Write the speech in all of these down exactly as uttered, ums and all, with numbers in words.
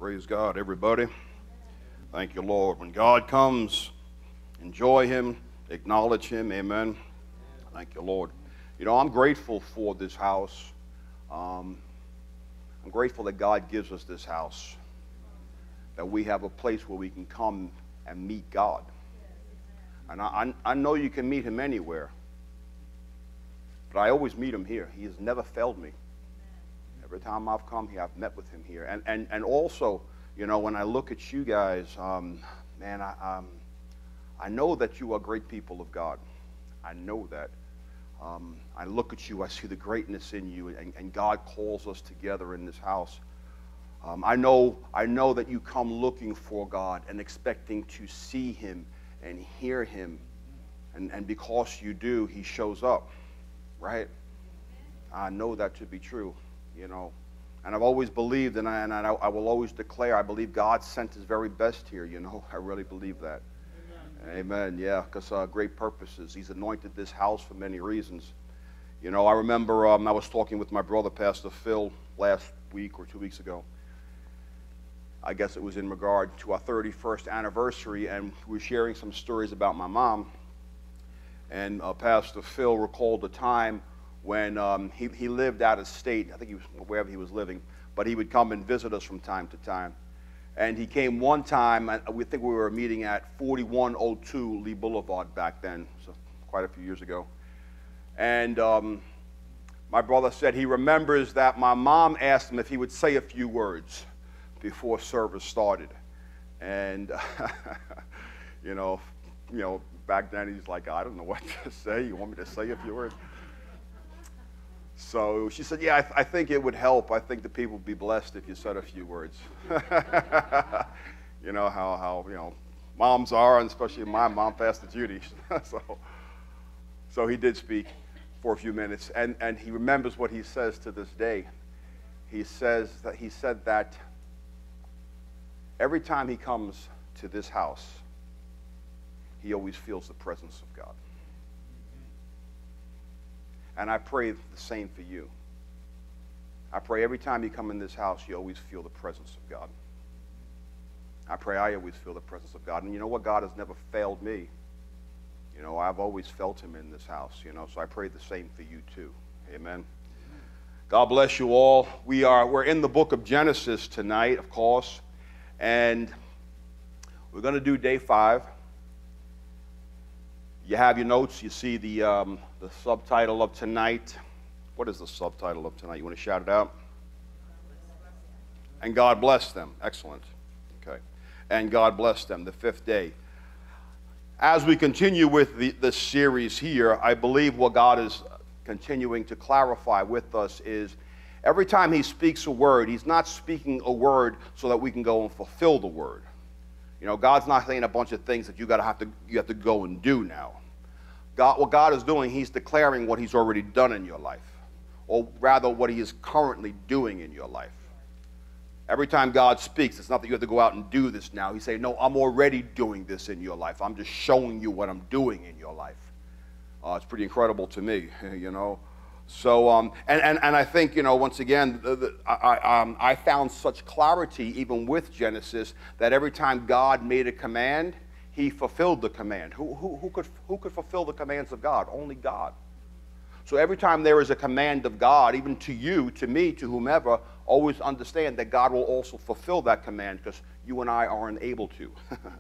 Praise God, everybody. Thank you, Lord. When God comes, enjoy Him, acknowledge Him. Amen. Thank you, Lord. You know, I'm grateful for this house. Um, I'm grateful that God gives us this house, that we have a place where we can come and meet God. And I, I know you can meet Him anywhere, but I always meet Him here. He has never failed me. Every time I've come here, I've met with Him here. And and and also, you know, when I look at you guys, um, man, I um, I know that you are great people of God. I know that. Um, I look at you, I see the greatness in you, and, and God calls us together in this house. Um, I know I know that you come looking for God and expecting to see Him and hear Him, and and because you do, He shows up, right? I know that to be true. You know, and I've always believed, and I, and I, I will always declare, I believe God sent His very best here, you know. I really believe that. Amen. Amen, yeah, because uh, great purposes. He's anointed this house for many reasons. You know, I remember um, I was talking with my brother, Pastor Phil, last week or two weeks ago. I guess it was in regard to our thirty-first anniversary, and we were sharing some stories about my mom. And uh, Pastor Phil recalled a time when um, he, he lived out of state. I think he was wherever he was living, but he would come and visit us from time to time. And he came one time, and we think we were meeting at forty-one oh two Lee Boulevard back then, so quite a few years ago. And um, my brother said he remembers that my mom asked him if he would say a few words before service started. And you know, you know, back then he's like, I don't know what to say. You want me to say a few words? So she said, yeah, I, th I think it would help. I think the people would be blessed if you said a few words. You know how, how, you know, moms are, and especially my mom, Pastor Judy. so, so he did speak for a few minutes, and, and he remembers what he says to this day. He says that he said that every time he comes to this house, he always feels the presence of God. And I pray the same for you. I pray every time you come in this house, you always feel the presence of God. I pray I always feel the presence of God. And you know what? God has never failed me. You know, I've always felt Him in this house, you know, so I pray the same for you too. Amen. God bless you all. We are, we're in the book of Genesis tonight, of course, and we're going to do day five. You have your notes. You see the, um, the subtitle of tonight. What is the subtitle of tonight? You want to shout it out? And God bless them. Excellent. Okay. And God bless them, the fifth day. As we continue with the, the series here, I believe what God is continuing to clarify with us is every time He speaks a word, He's not speaking a word so that we can go and fulfill the word. You know, God's not saying a bunch of things that you gotta have to you have to go and do now. God, what God is doing, He's declaring what He's already done in your life, or rather what He is currently doing in your life. Every time God speaks, it's not that you have to go out and do this now. He's saying, no, I'm already doing this in your life. I'm just showing you what I'm doing in your life. Uh, it's pretty incredible to me, you know. So, um, and, and, and I think, you know, once again, the, the, I, um, I found such clarity even with Genesis that every time God made a command, He fulfilled the command. Who, who, who, could, who could fulfill the commands of God? Only God. So every time there is a command of God, even to you, to me, to whomever, always understand that God will also fulfill that command because you and I aren't able to.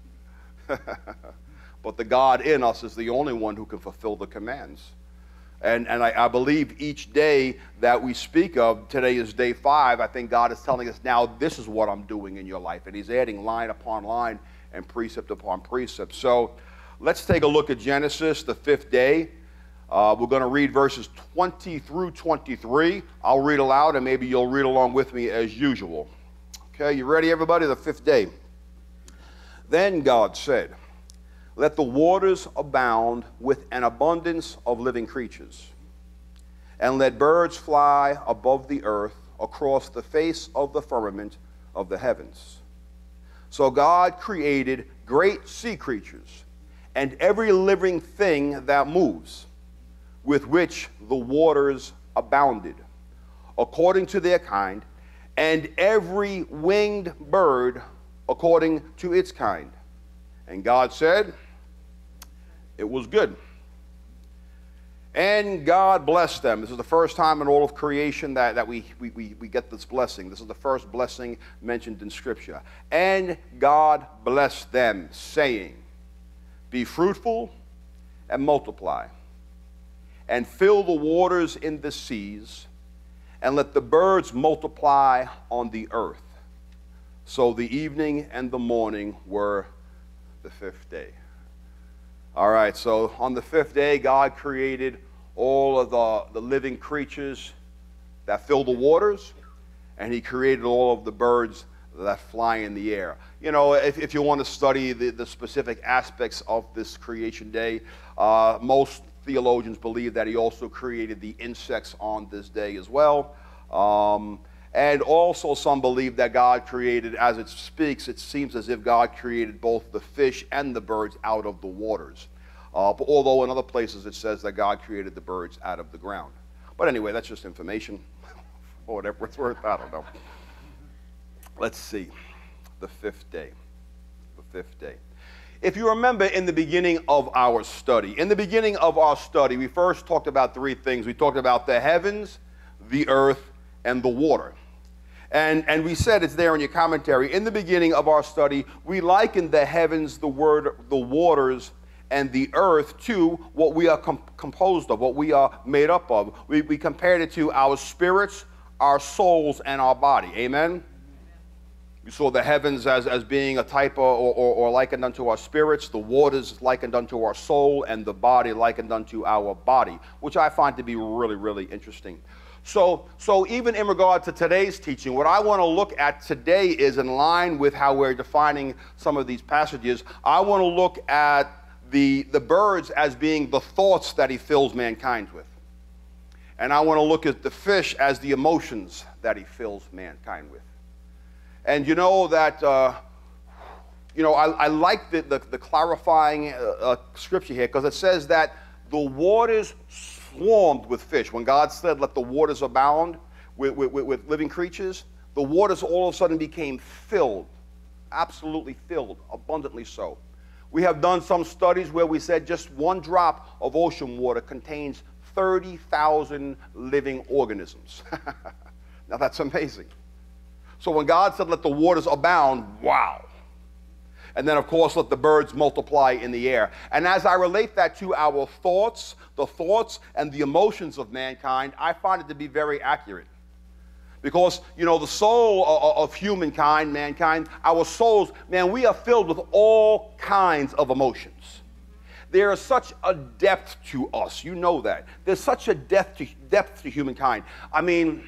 But the God in us is the only one who can fulfill the commands. And, and I, I believe each day that we speak of, today is day five, I think God is telling us now this is what I'm doing in your life. And He's adding line upon line and precept upon precept. So let's take a look at Genesis, the fifth day. Uh, we're going to read verses twenty through twenty-three. I'll read aloud and maybe you'll read along with me as usual. Okay, you ready everybody? The fifth day. Then God said, let the waters abound with an abundance of living creatures, and let birds fly above the earth across the face of the firmament of the heavens. So God created great sea creatures and every living thing that moves, with which the waters abounded, according to their kind, and every winged bird according to its kind. And God said, it was good. And God blessed them. This is the first time in all of creation that, that we, we, we, we get this blessing. This is the first blessing mentioned in Scripture. And God blessed them, saying, be fruitful and multiply, and fill the waters in the seas, and let the birds multiply on the earth. So the evening and the morning were the fifth day. All right, so on the fifth day, God created all of the, the living creatures that fill the waters, and he created all of the birds that fly in the air. You know, if, if you want to study the, the specific aspects of this creation day, uh, most theologians believe that he also created the insects on this day as well. Um, and also some believe that God created, as it speaks, it seems as if God created both the fish and the birds out of the waters. Uh, but although in other places it says that God created the birds out of the ground. But anyway, that's just information. Or whatever it's worth, I don't know. Let's see, the fifth day, the fifth day. If you remember in the beginning of our study, in the beginning of our study, we first talked about three things. We talked about the heavens, the earth, and the water. And, and we said, it's there in your commentary, in the beginning of our study, we likened the heavens, the word, the waters, and the earth to what we are com composed of, what we are made up of. We, we compared it to our spirits, our souls, and our body. Amen? We saw the heavens as, as being a type of, or, or, or likened unto our spirits, the waters likened unto our soul, and the body likened unto our body, which I find to be really, really interesting. So, so even in regard to today's teaching, what I want to look at today is in line with how we're defining some of these passages. I want to look at the, the birds as being the thoughts that he fills mankind with. And I want to look at the fish as the emotions that he fills mankind with. And you know that, uh, you know, I, I like the, the, the clarifying uh, uh, scripture here, because it says that the waters swarmed with fish. When God said, let the waters abound with, with, with living creatures, the waters all of a sudden became filled, absolutely filled, abundantly so. We have done some studies where we said just one drop of ocean water contains thirty thousand living organisms. Now that's amazing. So when God said, let the waters abound, wow. And then, of course, let the birds multiply in the air. And as I relate that to our thoughts, the thoughts and the emotions of mankind, I find it to be very accurate. Because, you know, the soul of humankind, mankind, our souls, man, we are filled with all kinds of emotions. There is such a depth to us. You know that. There's such a depth to, depth to humankind. I mean,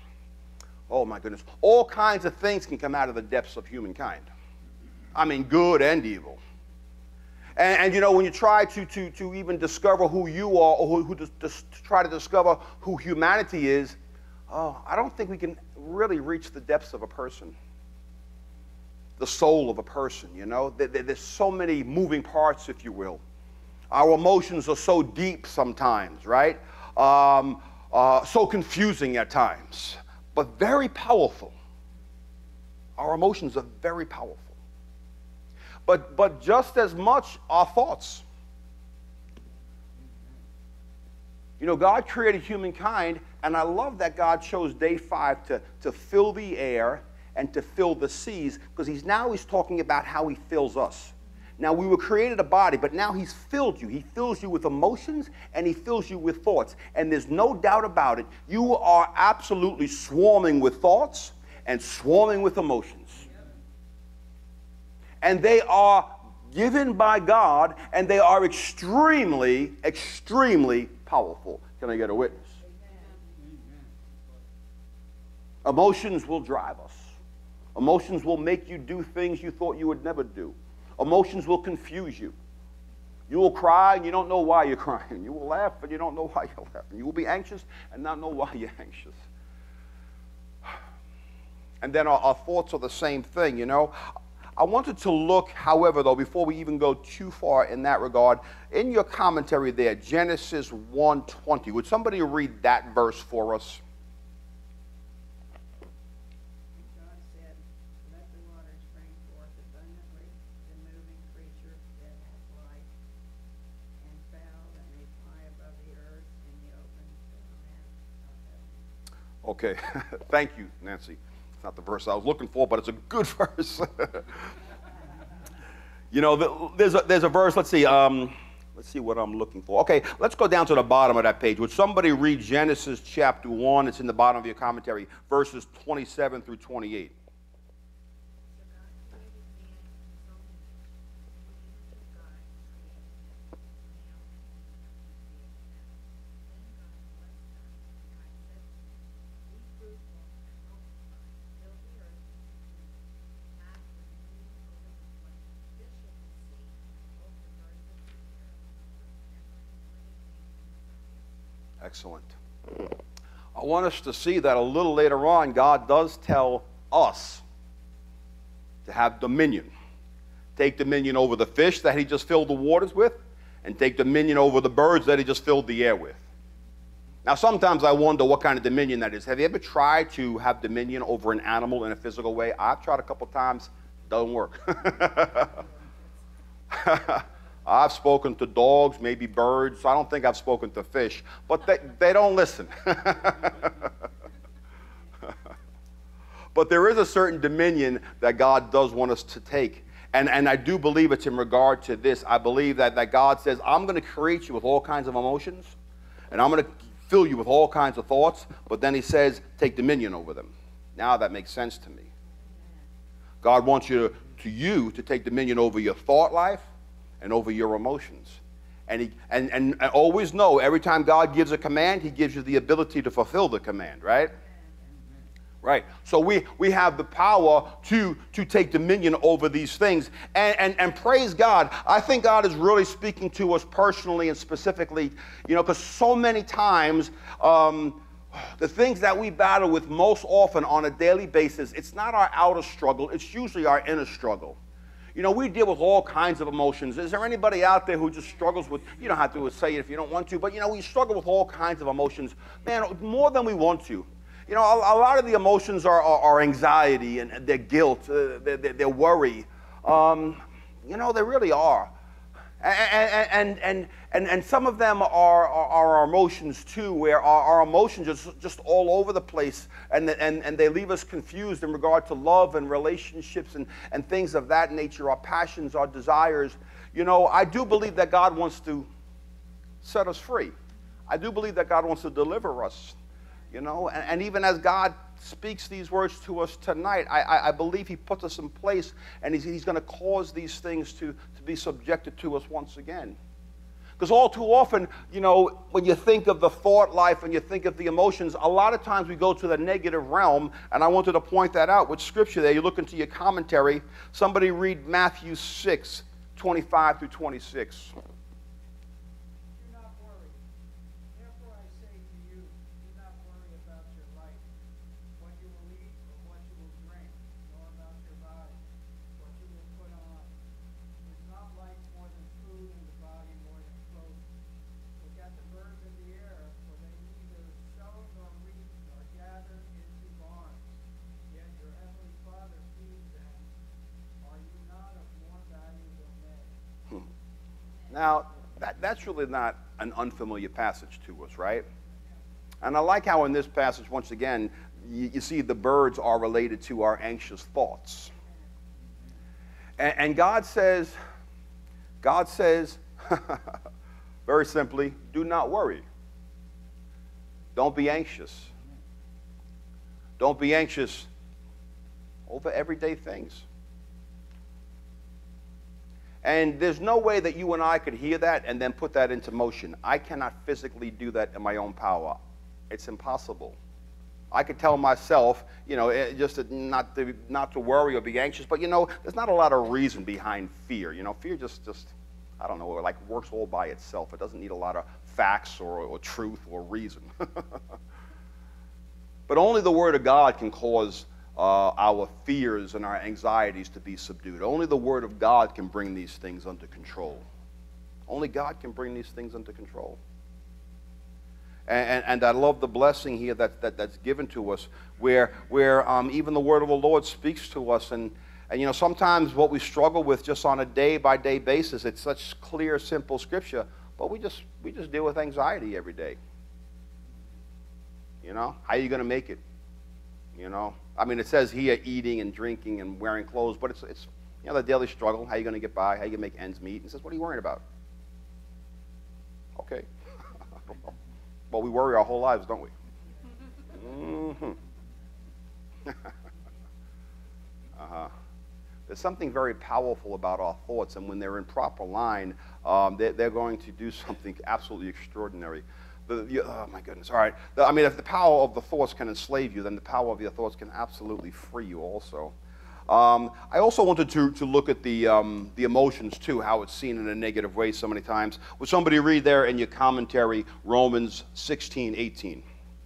oh my goodness. All kinds of things can come out of the depths of humankind. I mean, good and evil. And, and you know, when you try to, to, to even discover who you are, or who, who to, to try to discover who humanity is, oh, I don't think we can really reach the depths of a person, the soul of a person, you know. There, there's so many moving parts, if you will. Our emotions are so deep sometimes, right? Um, uh, so confusing at times, but very powerful. Our emotions are very powerful. But, but just as much our thoughts. You know, God created humankind, and I love that God chose day five to, to fill the air and to fill the seas, because he's now he's talking about how he fills us. Now, we were created a body, but now he's filled you. He fills you with emotions, and he fills you with thoughts. And there's no doubt about it. You are absolutely swarming with thoughts and swarming with emotions. And they are given by God, and they are extremely, extremely powerful. Can I get a witness? Amen. Emotions will drive us. Emotions will make you do things you thought you would never do. Emotions will confuse you. You will cry and you don't know why you're crying. You will laugh and you don't know why you're laughing. You will be anxious and not know why you're anxious. And then our, our thoughts are the same thing, you know. I wanted to look, however, though, before we even go too far in that regard, in your commentary there, Genesis one twenty. Would somebody read that verse for us? Okay, thank you, Nancy. It's not the verse I was looking for, but it's a good verse. You know, there's a, there's a verse, let's see, um, let's see what I'm looking for. Okay, let's go down to the bottom of that page. Would somebody read Genesis chapter one? It's in the bottom of your commentary, verses twenty-seven through twenty-eight. Excellent. I want us to see that a little later on, God does tell us to have dominion. Take dominion over the fish that he just filled the waters with, and take dominion over the birds that he just filled the air with. Now, sometimes I wonder what kind of dominion that is. Have you ever tried to have dominion over an animal in a physical way? I've tried a couple times. Doesn't work. I've spoken to dogs, maybe birds. I don't think I've spoken to fish, but they, they don't listen. But there is a certain dominion that God does want us to take. And, and I do believe it's in regard to this. I believe that, that God says, I'm going to create you with all kinds of emotions, and I'm going to fill you with all kinds of thoughts, but then he says, take dominion over them. Now that makes sense to me. God wants you to, to you to take dominion over your thought life, and over your emotions. And, he, and, and, and always know, every time God gives a command, he gives you the ability to fulfill the command, right? Right. So we, we have the power to, to take dominion over these things. And, and, and praise God, I think God is really speaking to us personally and specifically, you know, because so many times, um, the things that we battle with most often on a daily basis, it's not our outer struggle, it's usually our inner struggle. You know, we deal with all kinds of emotions. Is there anybody out there who just struggles with, you don't have to say it if you don't want to, but, you know, we struggle with all kinds of emotions, man, more than we want to. You know, a, a lot of the emotions are, are, are anxiety and their guilt, uh, their, their, their worry. Um, you know, they really are. And, and, and, and, and some of them are, are, are our emotions too, where our, our emotions are just, just all over the place, and, and, and they leave us confused in regard to love and relationships and, and things of that nature, our passions, our desires. You know, I do believe that God wants to set us free. I do believe that God wants to deliver us, you know, and, and even as God speaks these words to us tonight, I, I, I believe he puts us in place, and he's, he's going to cause these things to, to be subjected to us once again. Because all too often, you know, when you think of the thought life and you think of the emotions, a lot of times we go to the negative realm, and I wanted to point that out with scripture there. You look into your commentary. Somebody read Matthew six, twenty-five through twenty-six. Now, that, that's really not an unfamiliar passage to us, right? And I like how in this passage, once again, you, you see the birds are related to our anxious thoughts. And, and God says, God says, very simply, do not worry. Don't be anxious. Don't be anxious over everyday things. And there's no way that you and I could hear that and then put that into motion. I cannot physically do that in my own power. It's impossible. I could tell myself, you know, just to not to not to worry or be anxious, but you know, there's not a lot of reason behind fear. You know, fear just just I don't know, like works all by itself. It doesn't need a lot of facts or, or truth or reason. But only the Word of God can cause uh, our fears and our anxieties to be subdued. Only the Word of God can bring these things under control. Only God can bring these things under control. And, and, and I love the blessing here that, that, that's given to us, where, where um, even the Word of the Lord speaks to us. And, and, you know, sometimes what we struggle with just on a day-by-day basis, it's such clear, simple Scripture, but we just, we just deal with anxiety every day. You know, how are you going to make it? You know, I mean, it says here eating and drinking and wearing clothes, but it's, it's you know, the daily struggle. How are you going to get by? How are you going to make ends meet? And it says, what are you worrying about? Okay. I don't know. Well, we worry our whole lives, don't we? Mm-hmm. uh-huh. There's something very powerful about our thoughts, and when they're in proper line, um, they're, they're going to do something absolutely extraordinary. The, the, oh, my goodness. All right. The, I mean, if the power of the thoughts can enslave you, then the power of your thoughts can absolutely free you also. Um, I also wanted to, to look at the, um, the emotions, too, how it's seen in a negative way so many times. Would somebody read there in your commentary Romans sixteen eighteen?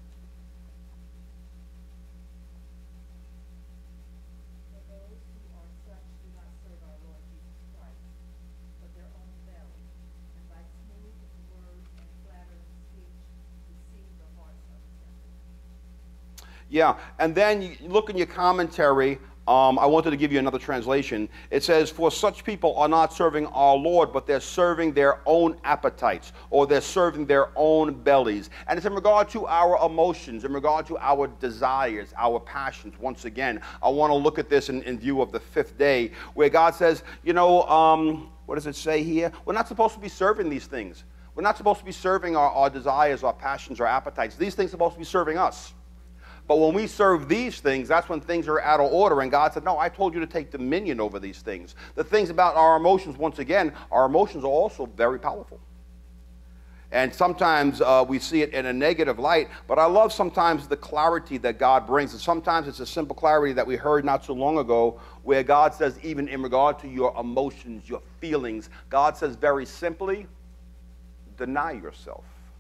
Yeah, and then you look in your commentary. Um, I wanted to give you another translation. It says, for such people are not serving our Lord, but they're serving their own appetites, or they're serving their own bellies. And it's in regard to our emotions, in regard to our desires, our passions. Once again, I want to look at this in, in view of the fifth day, where God says, you know, um, what does it say here? We're not supposed to be serving these things. We're not supposed to be serving our, our desires, our passions, our appetites. These things are supposed to be serving us. But when we serve these things, that's when things are out of order. And God said, no, I told you to take dominion over these things. The things about our emotions, once again, our emotions are also very powerful. And sometimes uh, we see it in a negative light, but I love sometimes the clarity that God brings. And sometimes it's a simple clarity that we heard not so long ago, where God says, even in regard to your emotions, your feelings, God says very simply, deny yourself.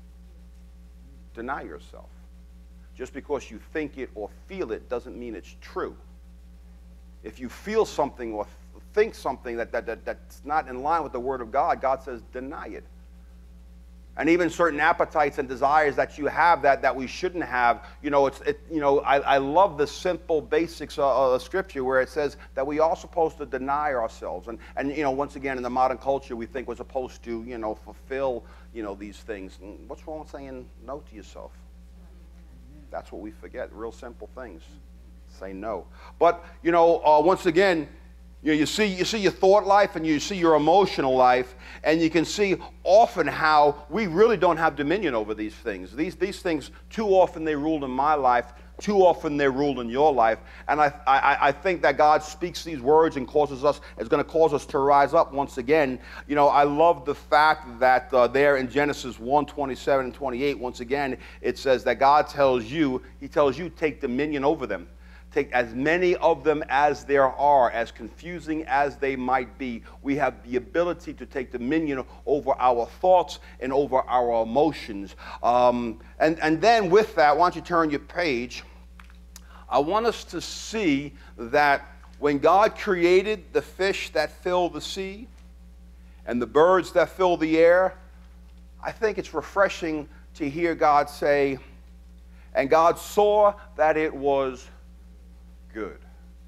Deny yourself. Just because you think it or feel it doesn't mean it's true. If you feel something or th- think something that, that, that, that's not in line with the Word of God, God says deny it. And even certain appetites and desires that you have that, that we shouldn't have, you know, it's, it, you know I, I love the simple basics of, of Scripture where it says that we are supposed to deny ourselves. And, and, you know, once again, in the modern culture, we think we're supposed to, you know, fulfill, you know, these things. And what's wrong with saying no to yourself? That's what we forget, real simple things. Say no. But, you know, uh, once again, you know, you see, you see your thought life and you see your emotional life, and you can see often how we really don't have dominion over these things. These, these things, too often they ruled in my life, too often they ruled in your life. And I, I, I think that God speaks these words and causes us, is going to cause us to rise up once again. You know, I love the fact that uh, there in Genesis one, twenty-seven and twenty-eight, once again, it says that God tells you, he tells you, take dominion over them. Take as many of them as there are, as confusing as they might be. We have the ability to take dominion over our thoughts and over our emotions. Um, and, and then with that, why don't you turn your page? I want us to see that when God created the fish that fill the sea and the birds that fill the air, I think it's refreshing to hear God say, and God saw that it was good.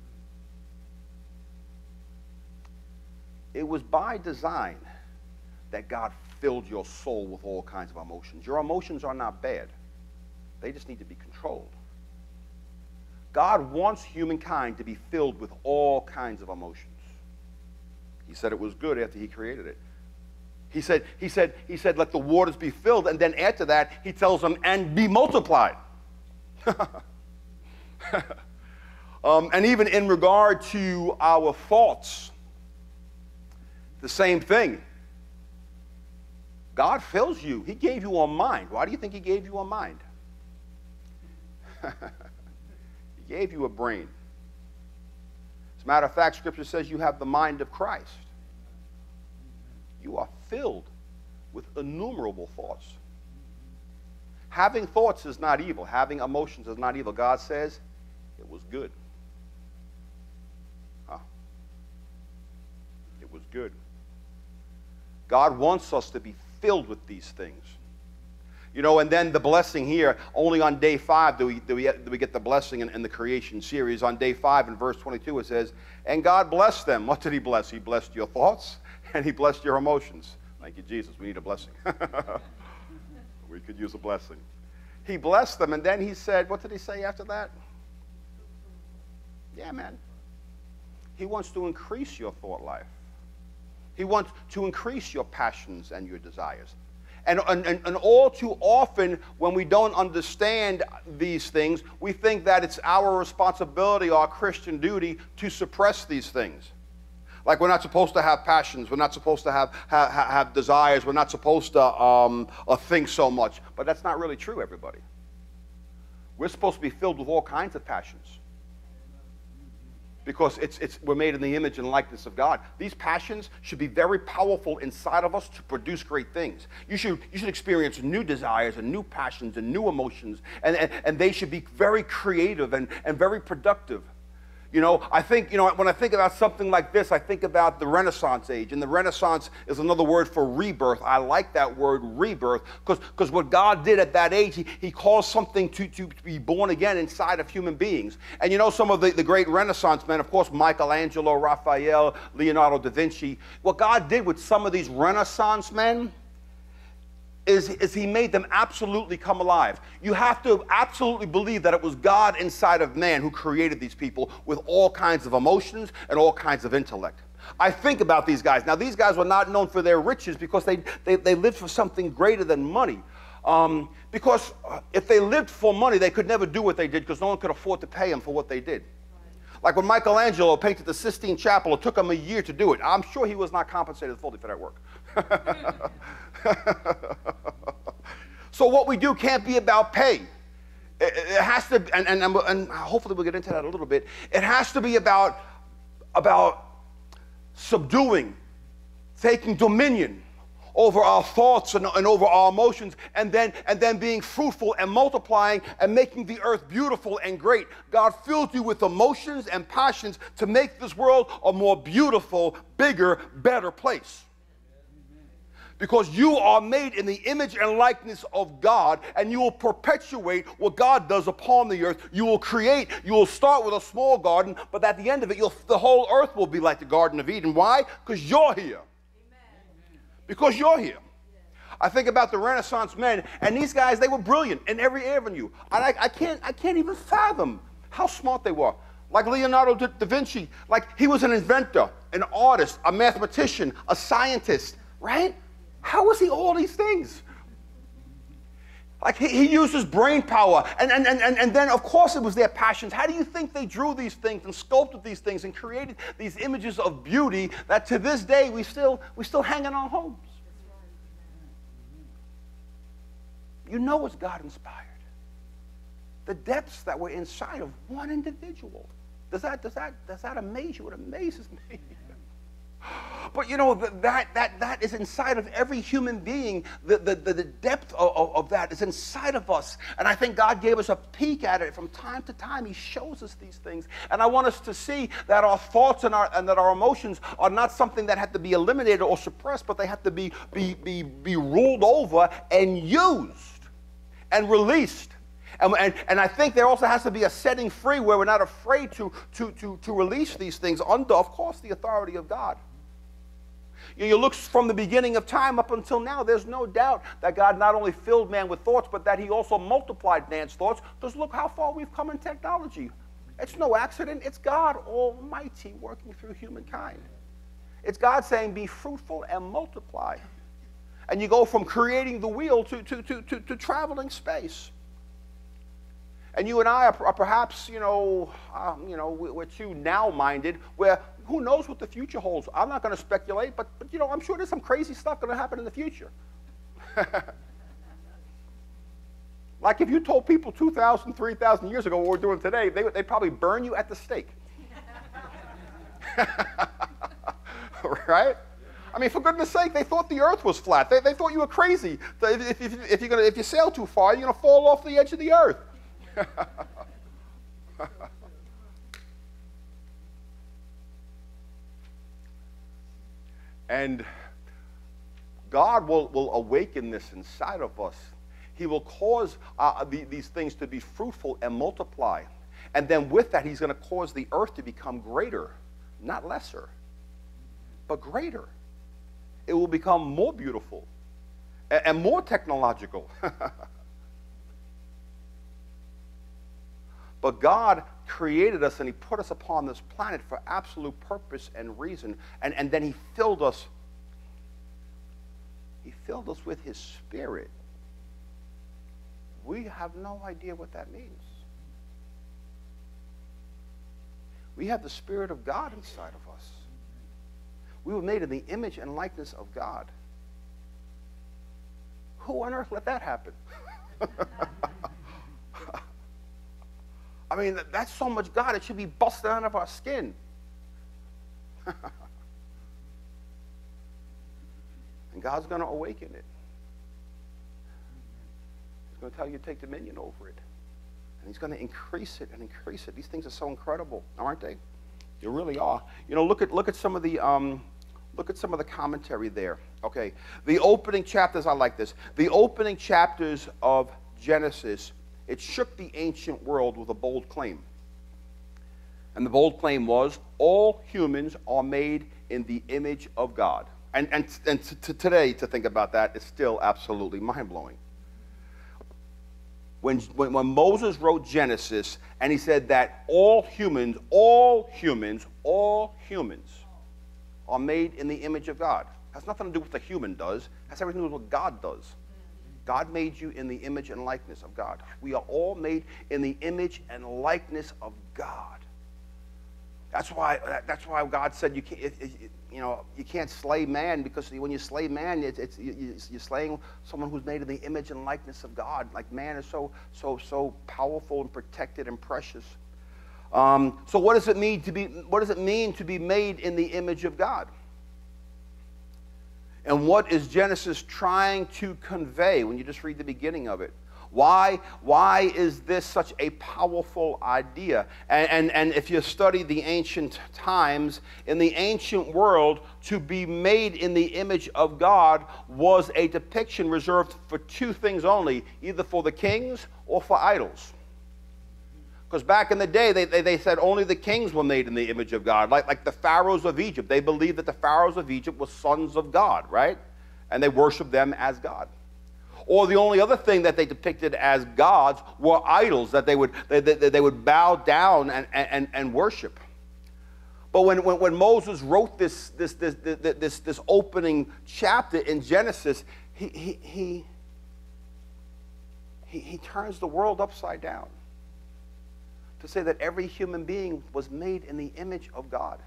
It was by design that God filled your soul with all kinds of emotions. Your emotions are not bad. They just need to be controlled. God wants humankind to be filled with all kinds of emotions. He said it was good after he created it. He said, he said, he said, let the waters be filled, and then after that, he tells them, and be multiplied. Um, and even in regard to our thoughts, the same thing. God fills you. He gave you a mind. Why do you think he gave you a mind? He gave you a brain. As a matter of fact, Scripture says you have the mind of Christ. You are filled with innumerable thoughts. Having thoughts is not evil. Having emotions is not evil. God says it was good. Huh. It was good. God wants us to be filled with these things. You know, and then the blessing here, only on day five do we, do we, do we get the blessing in, in the creation series. On day five in verse twenty-two it says, and God blessed them. What did he bless? He blessed your thoughts and he blessed your emotions. Thank you, Jesus. We need a blessing. We could use a blessing. He blessed them, and then he said, what did he say after that? Yeah, man. He wants to increase your thought life. He wants to increase your passions and your desires. And, and, and all too often, when we don't understand these things, we think that it's our responsibility, our Christian duty, to suppress these things. Like we're not supposed to have passions, we're not supposed to have, have, have desires, we're not supposed to um, uh, think so much. But that's not really true, everybody. We're supposed to be filled with all kinds of passions. Because it's, it's, we're made in the image and likeness of God. These passions should be very powerful inside of us to produce great things. You should, you should experience new desires and new passions and new emotions, and, and, and they should be very creative and, and very productive. You know, I think, you know, when I think about something like this, I think about the Renaissance age. And the Renaissance is another word for rebirth. I like that word, rebirth, because because what God did at that age, he, he caused something to, to be born again inside of human beings. And you know, some of the, the great Renaissance men, of course, Michelangelo, Raphael, Leonardo da Vinci, what God did with some of these Renaissance men Is, is he made them absolutely come alive. You have to absolutely believe that it was God inside of man who created these people with all kinds of emotions and all kinds of intellect. I think about these guys. Now, these guys were not known for their riches because they, they, they lived for something greater than money. Um, because if they lived for money, they could never do what they did because no one could afford to pay them for what they did. Like when Michelangelo painted the Sistine Chapel, it took him a year to do it. I'm sure he was not compensated fully for that work. So what we do can't be about pay. It, it has to, and, and, and hopefully we'll get into that a little bit. It has to be about, about subduing, taking dominion over our thoughts and, and over our emotions, and then, and then being fruitful and multiplying and making the earth beautiful and great. God filled you with emotions and passions to make this world a more beautiful, bigger, better place. Because you are made in the image and likeness of God, and you will perpetuate what God does upon the earth. You will create, you will start with a small garden, but at the end of it, you'll, the whole earth will be like the Garden of Eden. Why? Because you're here. Amen. Because you're here. I think about the Renaissance men, and these guys, they were brilliant in every avenue. And I, I, can't, I can't even fathom how smart they were. Like Leonardo da Vinci, like he was an inventor, an artist, a mathematician, a scientist, right? How was he all these things? Like he, he used his brain power, and, and, and, and then of course it was their passions. How do you think they drew these things and sculpted these things and created these images of beauty that to this day we still, we still hang in our homes? You know it's God inspired. The depths that were inside of one individual. Does that, does that, does that amaze you? It amazes me. But you know, that, that, that is inside of every human being. The, the, the depth of, of, of that is inside of us. And I think God gave us a peek at it from time to time. He shows us these things. And I want us to see that our thoughts and, our, and that our emotions are not something that have to be eliminated or suppressed, but they have to be, be, be, be ruled over and used and released. And, and, and I think there also has to be a setting free where we're not afraid to, to, to, to release these things under, of course, the authority of God. You, you look from the beginning of time up until now, there's no doubt that God not only filled man with thoughts, but that he also multiplied man's thoughts. Because look how far we've come in technology. It's no accident. It's God Almighty working through humankind. It's God saying, be fruitful and multiply. And you go from creating the wheel to, to, to, to, to traveling space. And you and I are, are perhaps, you know, um, you know, we're too now-minded, where who knows what the future holds. I'm not going to speculate, but, but, you know, I'm sure there's some crazy stuff going to happen in the future. Like if you told people two thousand, three thousand years ago what we're doing today, they, they'd probably burn you at the stake. Right? I mean, for goodness sake, they thought the earth was flat. They, they thought you were crazy. If, if, if, you're gonna, if you sail too far, you're going to fall off the edge of the earth. And God will, will awaken this inside of us. He will cause uh, the, these things to be fruitful and multiply. And then with that, he's going to cause the earth to become greater, not lesser, but greater. It will become more beautiful and, and more technological. But God created us and he put us upon this planet for absolute purpose and reason. And, and then he filled us. He filled us with his spirit. We have no idea what that means. We have the Spirit of God inside of us. We were made in the image and likeness of God. Who on earth let that happen? I mean, that's so much God, it should be busted out of our skin. And God's going to awaken it. He's going to tell you to take dominion over it. And he's going to increase it and increase it. These things are so incredible, aren't they? They really are. You know, look at look at some of the um, look at some of the commentary there. Okay, the opening chapters. I like this. The opening chapters of Genesis. It shook the ancient world with a bold claim. And the bold claim was, all humans are made in the image of God. And, and, and t t today, to think about that, is still absolutely mind-blowing. When, when, when Moses wrote Genesis, and he said that all humans, all humans, all humans are made in the image of God. It has nothing to do with what the human does. It has everything to do with what God does. God made you in the image and likeness of God. We are all made in the image and likeness of God. That's why. That's why God said you can't. It, it, you know, you can't slay man, because when you slay man, it's, it's you, you're slaying someone who's made in the image and likeness of God. Like man is so so so powerful and protected and precious. Um, so what does it mean to be? What does it mean to be made in the image of God? And what is Genesis trying to convey when you just read the beginning of it? Why, why is this such a powerful idea? And, and, and if you study the ancient times, in the ancient world, to be made in the image of God was a depiction reserved for two things only, either for the kings or for idols. Because back in the day, they, they, they said only the kings were made in the image of God. Like, like the pharaohs of Egypt. They believed that the pharaohs of Egypt were sons of God, right? And they worshiped them as God. Or the only other thing that they depicted as gods were idols that they would, they, they, they would bow down and, and, and worship. But when, when, when Moses wrote this, this, this, this, this opening chapter in Genesis, he, he, he, he, he turns the world upside down to say that every human being was made in the image of God.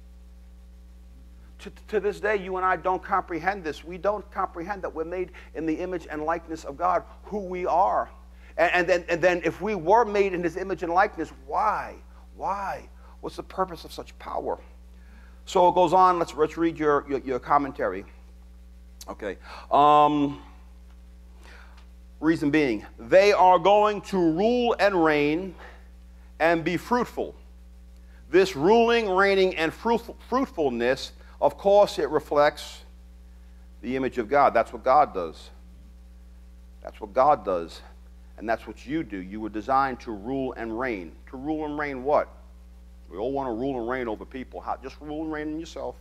To, to this day, you and I don't comprehend this. We don't comprehend that we're made in the image and likeness of God, who we are. And, and, then, and then if we were made in his image and likeness, why? Why? What's the purpose of such power? So it goes on. Let's, let's read your, your, your commentary. Okay. Um, reason being, they are going to rule and reign and be fruitful. This ruling, reigning, and fruitful, fruitfulness, of course, it reflects the image of God. That's what God does. That's what God does. And that's what you do. You were designed to rule and reign. To rule and reign what? We all want to rule and reign over people. How, just rule and reign in yourself.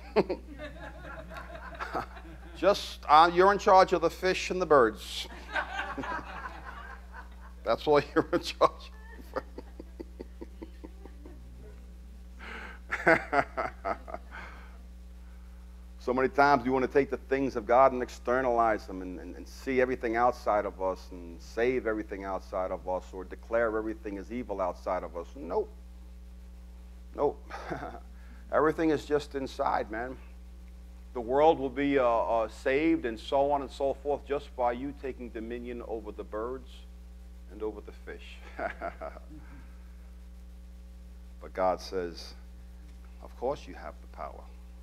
Just, uh, you're in charge of the fish and the birds. That's all you're in charge of. So many times we want to take the things of God and externalize them and, and, and see everything outside of us and save everything outside of us or declare everything as evil outside of us. Nope. Nope. Everything is just inside, man. The world will be uh, uh, saved and so on and so forth just by you taking dominion over the birds and over the fish. But God says, of course you have the power.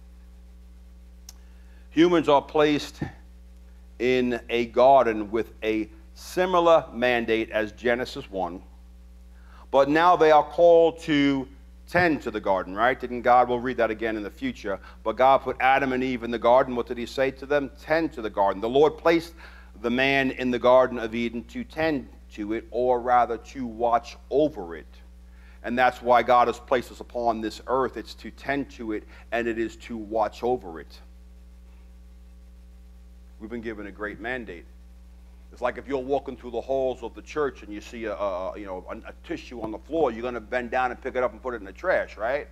Humans are placed in a garden with a similar mandate as Genesis one, but now they are called to tend to the garden, right? Didn't God? We'll read that again in the future. But God put Adam and Eve in the garden. What did he say to them? Tend to the garden. The Lord placed the man in the Garden of Eden to tend to it, or rather to watch over it. And that's why God has placed us upon this earth. It's to tend to it, and it is to watch over it. We've been given a great mandate. It's like if you're walking through the halls of the church and you see a, a you know, a, a tissue on the floor, you're going to bend down and pick it up and put it in the trash, right?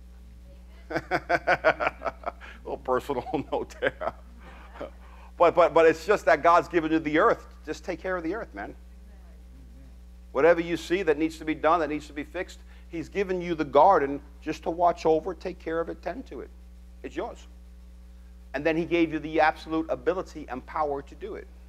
A little personal note there. But, but, but it's just that God's given you the earth. Just take care of the earth, man. Whatever you see that needs to be done, that needs to be fixed, he's given you the garden just to watch over, take care of it, tend to it. It's yours. And then he gave you the absolute ability and power to do it.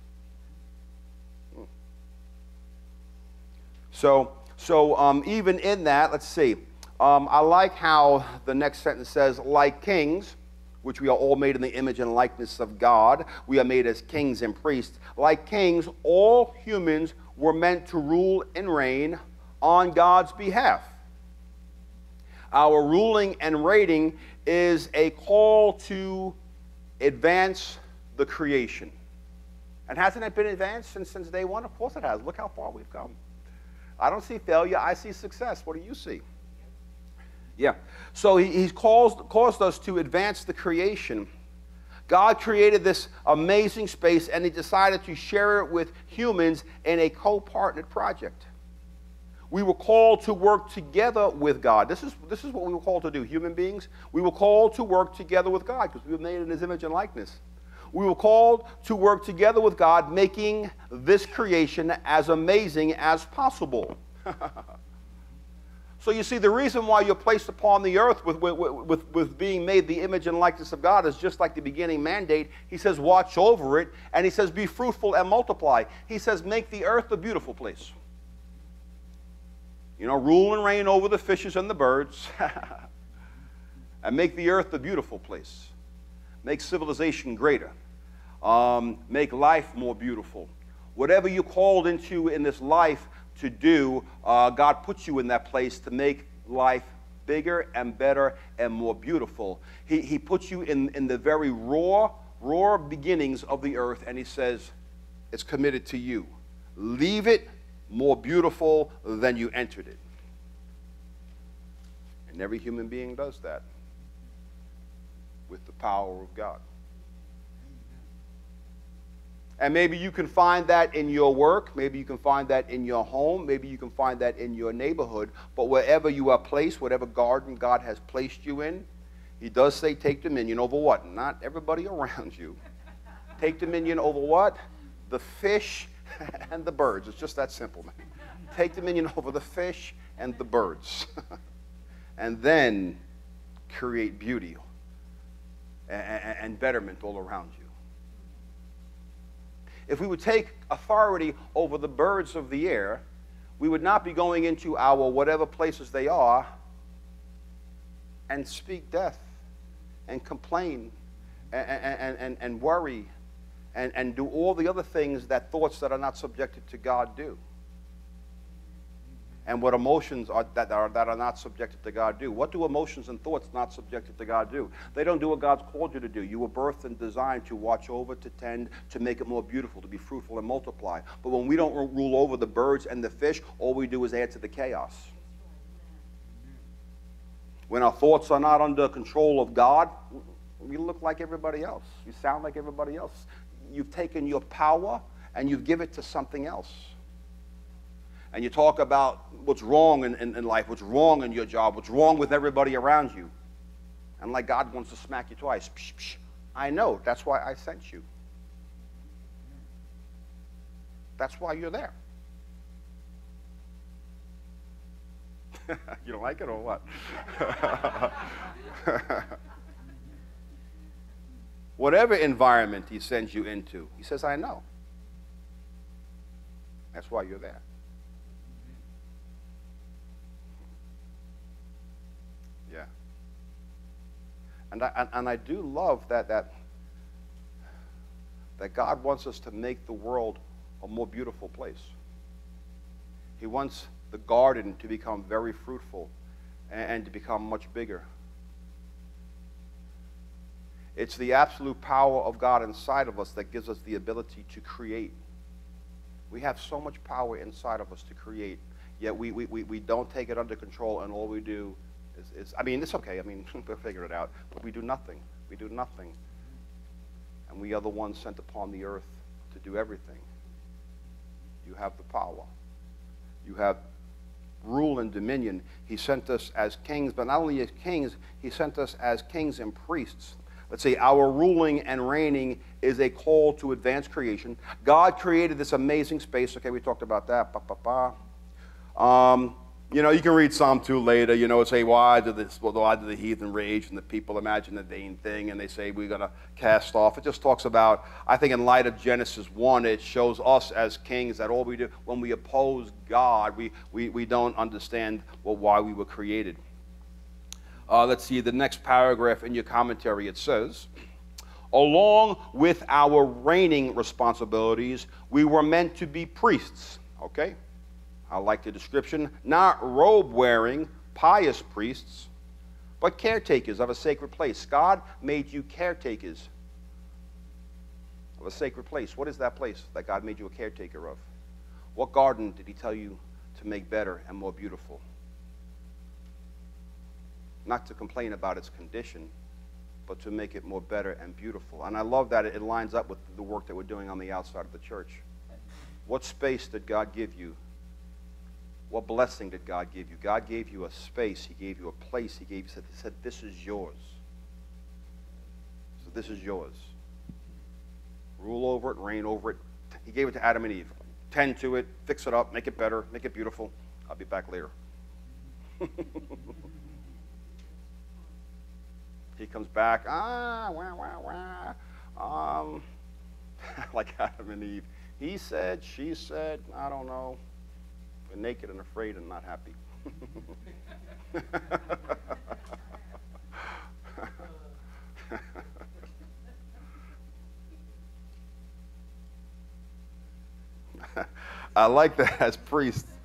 So, so um, even in that, let's see. Um, I like how the next sentence says, like kings, which we are all made in the image and likeness of God. We are made as kings and priests. Like kings, all humans were meant to rule and reign on God's behalf. Our ruling and reigning is a call to advance the creation. And hasn't it been advanced since, since day one? Of course it has. Look how far we've come. I don't see failure. I see success. What do you see? Yeah. So he, he's caused, caused us to advance the creation. God created this amazing space, and he decided to share it with humans in a co-partnered project. We were called to work together with God. This is, this is what we were called to do, human beings. We were called to work together with God because we were made in his image and likeness. We were called to work together with God, making this creation as amazing as possible. So you see, the reason why you're placed upon the earth with, with, with, with being made the image and likeness of God is just like the beginning mandate. He says, watch over it. And he says, be fruitful and multiply. He says, make the earth a beautiful place. You know, rule and reign over the fishes and the birds. And make the earth a beautiful place. Make civilization greater. Um, make life more beautiful. Whatever you're called into in this life to do, uh, God puts you in that place to make life bigger and better and more beautiful. He, he puts you in, in the very raw, raw beginnings of the earth, and he says, it's committed to you. Leave it more beautiful than you entered it. And every human being does that with the power of God. And maybe you can find that in your work. Maybe you can find that in your home. Maybe you can find that in your neighborhood. But wherever you are placed, whatever garden God has placed you in, he does say take dominion over what? Not everybody around you. Take dominion over what? The fish and the birds. It's just that simple, man. Take dominion over the fish and the birds. And then create beauty and betterment all around you. If we would take authority over the birds of the air, we would not be going into our whatever places they are and speak death and complain and, and, and, and worry and, and do all the other things that thoughts that are not subjected to God do. And what emotions are that, are that are not subjected to God do. What do emotions and thoughts not subjected to God do? They don't do what God's called you to do. You were birthed and designed to watch over, to tend, to make it more beautiful, to be fruitful and multiply. But when we don't rule over the birds and the fish, all we do is add to the chaos. When our thoughts are not under control of God, we look like everybody else. You sound like everybody else. You've taken your power and you've given it to something else. And you talk about what's wrong in, in, in life, what's wrong in your job, what's wrong with everybody around you. And like God wants to smack you twice. Psh, psh, I know. That's why I sent you. That's why you're there. You don't like it or what? Whatever environment he sends you into, he says, I know. That's why you're there. Yeah. And I, and, and I do love that, that, that God wants us to make the world a more beautiful place. He wants the garden to become very fruitful and, and to become much bigger. It's the absolute power of God inside of us that gives us the ability to create. We have so much power inside of us to create, yet we, we, we, we don't take it under control, and all we do is, is I mean, it's okay. I mean, we'll figure it out. But we do nothing. We do nothing. And we are the ones sent upon the earth to do everything. You have the power. You have rule and dominion. He sent us as kings, but not only as kings, he sent us as kings and priests. Let's say our ruling and reigning is a call to advance creation. God created this amazing space. Okay, we talked about that. Ba, ba, ba. Um, you know, you can read Psalm two later. You know, say, why did this? Well, why did the heathen rage and the people imagine the vain thing? And they say we're going to cast off. It just talks about. I think in light of Genesis one, it shows us as kings that all we do when we oppose God, we we we don't understand well why we were created. Uh, let's see the next paragraph in your commentary. It says, along with our reigning responsibilities, we were meant to be priests. Okay? I like the description. Not robe-wearing, pious priests, but caretakers of a sacred place. God made you caretakers of a sacred place. What is that place that God made you a caretaker of? What garden did he tell you to make better and more beautiful? Not to complain about its condition, but to make it more better and beautiful. And I love that it lines up with the work that we're doing on the outside of the church. What space did God give you? What blessing did God give you? God gave you a space. He gave you a place. He gave you, said, he said, this is yours. So this is yours. Rule over it, reign over it. He gave it to Adam and Eve. Tend to it, fix it up, make it better, make it beautiful. I'll be back later. He comes back, ah, wah, wah, wah. Um, like Adam and Eve. He said, she said, I don't know. We're naked and afraid and not happy. I like that as priests.